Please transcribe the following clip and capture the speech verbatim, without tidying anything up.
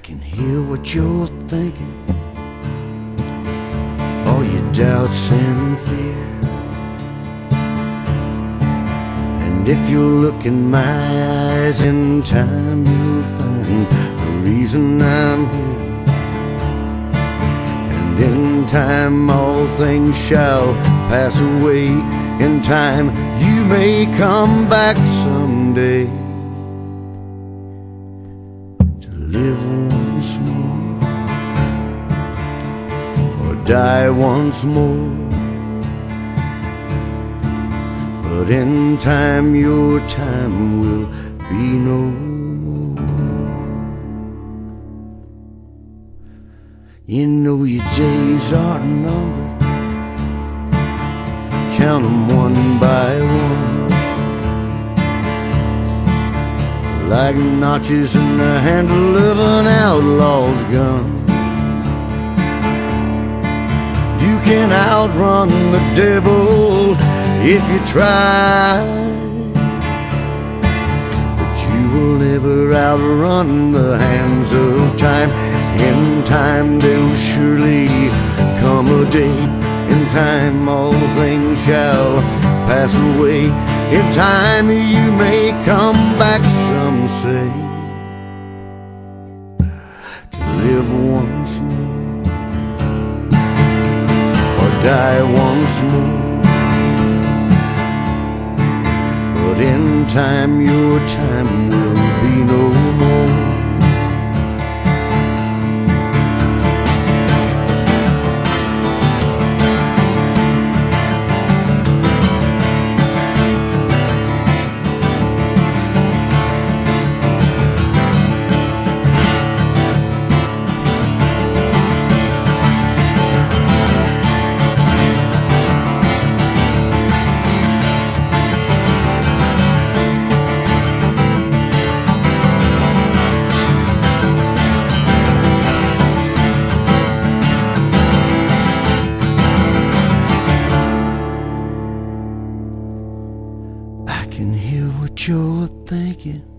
can hear what you're thinking, all your doubts and fear. And if you look in my eyes, in time you'll find the reason I'm here. And in time all things shall pass away. In time you may come back someday to live once more or die once more. But in time your time will be no more. You know your days are numbered, count them one by one, like notches in the handle of an outlaw's gun. You can outrun the devil if you try, but you will never outrun the hands of time. In time there'll surely come a day. In time all things shall pass away. In time you may come back, some say, to live once more or die once more. But in time your time will be no more. I can hear what you're thinking,